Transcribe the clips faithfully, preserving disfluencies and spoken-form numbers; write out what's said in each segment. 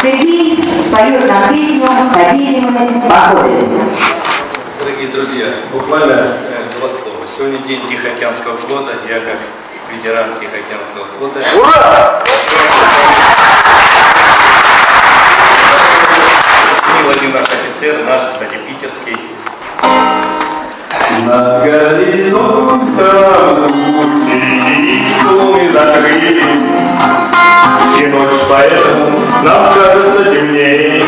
Сергей споет нам песню «Ходили мы походы». Дорогие друзья, буквально э, два слова. Сегодня день Тихоокеанского флота. Я как ветеран Тихоокеанского флота. Ура! Владимир офицер, наш, кстати, питерский. На горизонтах пути мы закрыли, и ночь поэтому нам кажется темнее.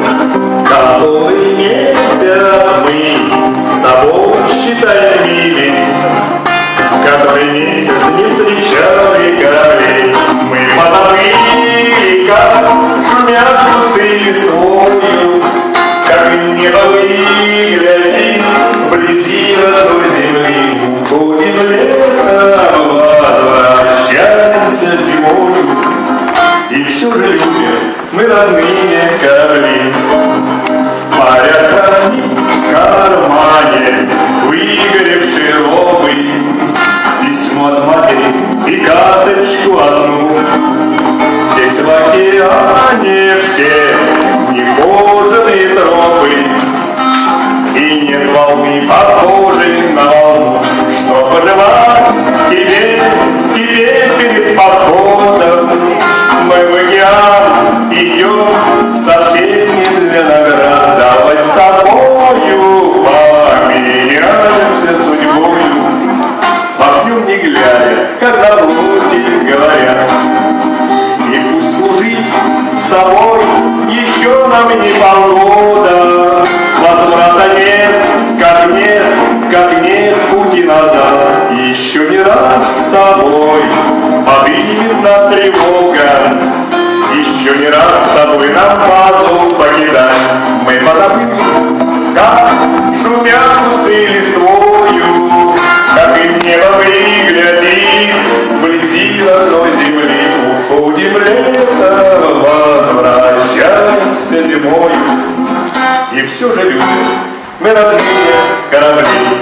Который месяц мы с тобой считаем мили, который месяц не встречали кораблей. Мы позабыли, как шумят кусты листвою, как небо выглядит вблизи одной земли. Уходим летом, возвращаемся зимою, и все же любим мы родные корабли. Моря хранит в кармане выгоревший робы, письмо от матери и карточку одну. Здесь в океане все некожаные тропы, и нет волны, похожей на волну. Что пожелать тебе, тебе перед походом? Мы в океан идем совсем не для наград. Давай с тобою поменяемся судьбою, махнем не глядя, как на флоте говорят. И пусть служить с тобой еще нам не полгода. Возврата нет, как нет, как нет пути назад. Еще не раз с тобой подымет нас тревога, еще не раз с тобой нам базу покидать. Мы позабыли, как шумят кусты листвою, как и небо выглядит вблизи одной земли. Уходим летом, возвращаемся зимой, и все же любим мы родные корабли.